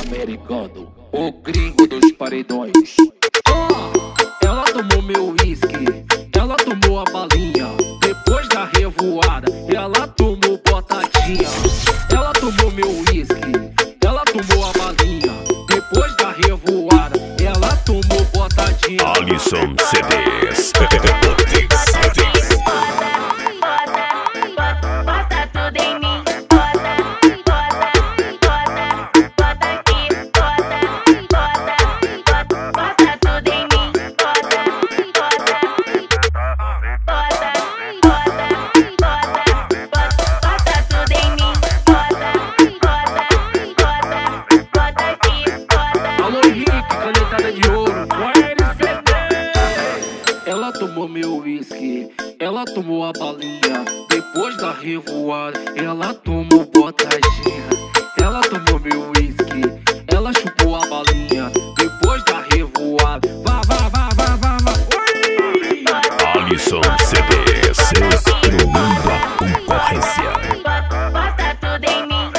americano, o gringo dos paredões. Ela tomou meu whisky, ela tomou a balinha. Depois da revoada, ela tomou botadinha. Ela tomou meu whisky, ela tomou a balinha. Depois da revoada, ela tomou botadinha. Alisson CDs. Ela tomou meu whisky, ela tomou a balinha. Depois da revoada, ela tomou botadinha. Ela tomou meu whisky, ela chupou a balinha. Depois da revoada, vá. Oi! Alisson CDs, destruindo a concorrência. Bota tudo em mim.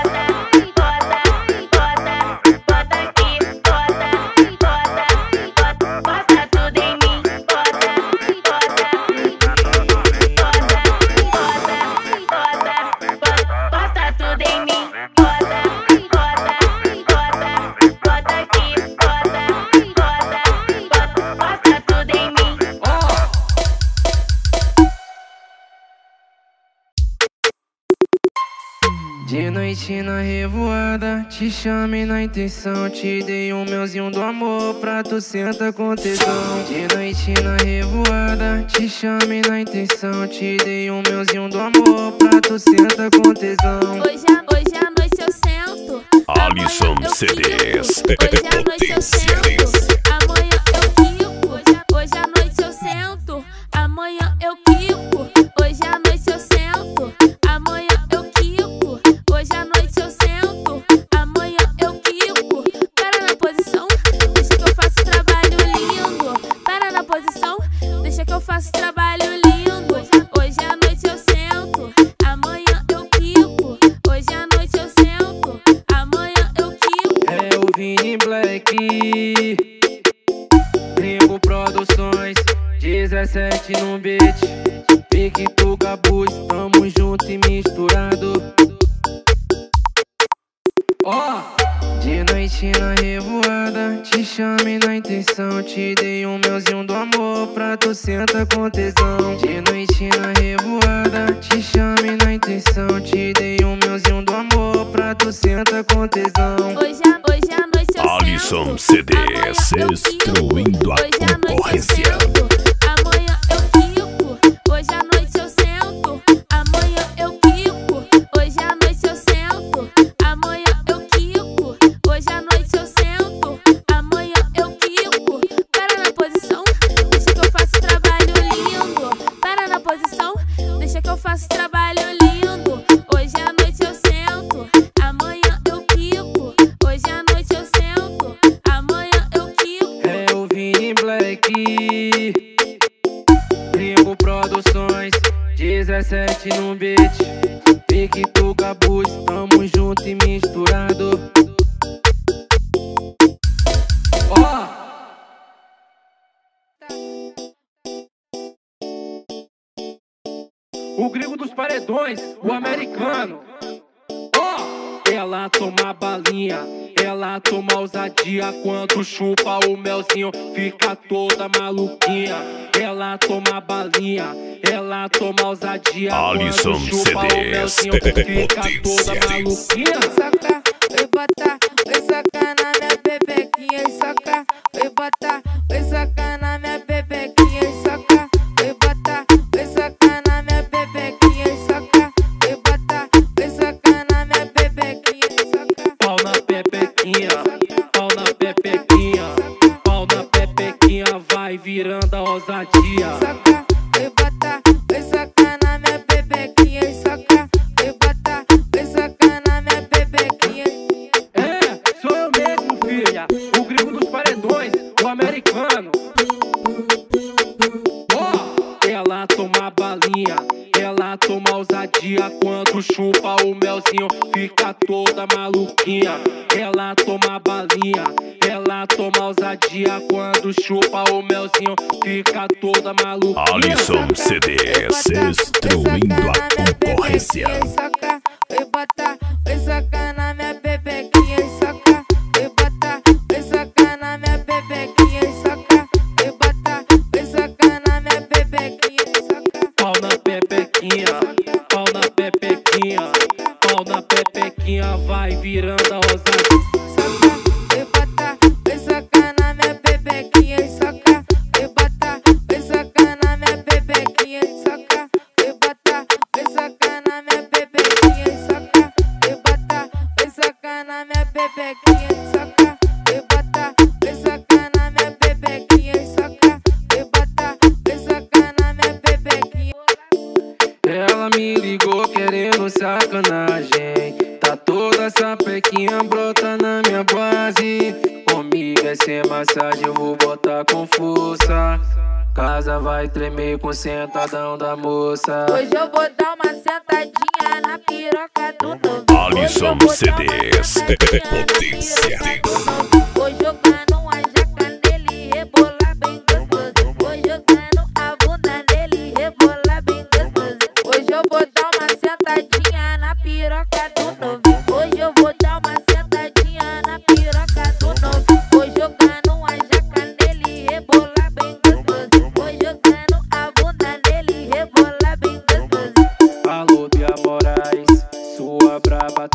De noite na revoada, te chamei na intenção. Te dei um melzinho do amor pra tu senta com tesão. De noite na revoada, te chamei na intenção. Te dei um melzinho do amor pra tu senta com tesão. Hoje à noite eu sento. Alisson CDs. Hoje à noite eu sento. Amanhã eu quico. Hoje à noite eu sento. Amanhã eu quico. Hoje à noite eu sento. Amanhã eu quico. Hoje à noite eu sento. Amanhã eu quico. Para na posição, deixa que eu faço trabalho lindo. Para na posição, deixa que eu faço trabalho lindo. Hoje à noite eu sento. Amanhã eu quico. Hoje à noite eu sento. Amanhã eu quico. É o Vini Black, Gringo Produções, 17 no beat. Pique tu Gabuz, tamo junto e misturado. De noite na revoada, te chamei na intenção. Te dei um melzinho do amor pra tu senta com tesão. De noite na revoada, te chamei na intenção. Te dei um melzinho do amor pra tu senta com tesão. Hoje à noite eu Alisson sento. CDs, Amanhã eu destruindo a quico. Hoje à noite eu concorrência. sento. Amanhã eu quico. Hoje à noite eu sento. Amanhã eu quico. Hoje à noite eu sento. Amanhã eu quico. Hoje à noite eu sento. Amanhã eu quico. Para na posição, deixa que eu faço trabalho lindo. Para na posição, deixa que eu faço trabalho lindo. Hoje à noite eu sento. Amanhã eu quico. Hoje à noite eu sento. Amanhã eu quico. É o Vini Black, Gringo Produções, 17 no beat. Pique tu Gabuz, tamo junto e misturado. O gringo dos paredões, o americano. Ela toma balinha, ela toma ousadia. Quando chupa o melzinho, fica toda maluquinha. Ela toma balinha, ela toma ousadia. Alisson Quando chupa o CDs, melzinho, fica toda maluquinha. Soca, vai botar, vai socar na minha bebequinha e soca, vai botar, vai socar na minha bebequinha e soca, vai botar, vai socar na minha bebequinha e soca, vai botar, vai socar na minha bebequinha e soca. Pau na pepequinha, pau na pepequinha, pau na pepequinha, vai virando a ousadia. Soca, vai botar, vai socar na minha bebequinha e soca, vai botar, vai socar na minha bebequinha. Sou eu mesmo, Quando chupa o melzinho, fica toda maluquinha. Ela toma balinha, ela toma ousadia. Quando chupa o melzinho, fica toda maluquinha. Alisson CDs, destruindo a concorrência. Vai botar, vai socar na minha pepequinha e socar. Vai botar, vai socar na minha pepequinha e socar. Vai botar, vai socar na minha pepequinha e socar. Pau na pepequinha, pau na pepequinha, pau na pepequinha, vai virando a ousadia. Vai botar, vai socar na minha pepequinha e socar. Vai botar, vai socar na minha pepequinha e socar. Vai botar, vai socar na minha pepequinha e socar. Vai botar, vai socar na minha pepequinha e socar. Vai botar, vai socar na minha pepequinha e socar. Vai botar, vai socar na minha pepequinha. Ela me ligou querendo sacanagem. Tá toda sapequinha brota na minha base. Comigo é sem massagem, eu vou botar com força. Casa vai tremer com o sentadão da moça. Hoje eu vou dar uma sentadinha na piroca do novo. Alisson CDs, potência. Vou jogar numa jaca nele e rebolar bem gostoso. Vou jogando a bunda nele e rebolar bem gostoso. Hoje eu vou dar uma sentadinha na piroca do novo. Hoje eu vou dar uma sentadinha na piroca do novo. Vou jogar numa jaca nele e rebolar bem gostoso. Vou jogando a bunda nele e rebolar bem gostoso. Alô, Bia Moraes, sua braba.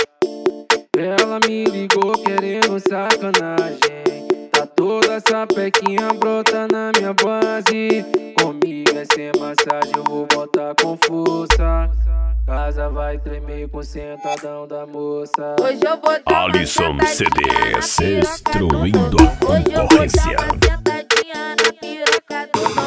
Ela me ligou querendo sacanagem. Tá toda sapequinha brota na minha base. Comigo é sem massagem, eu vou botar com força. Casa vai tremer com o sentadão da moça. Hoje eu vou dar uma Alisson sentadinha CDs, na piroca do destruindo novo. a Hoje eu vou dar concorrência. uma sentadinha na piroca do novo.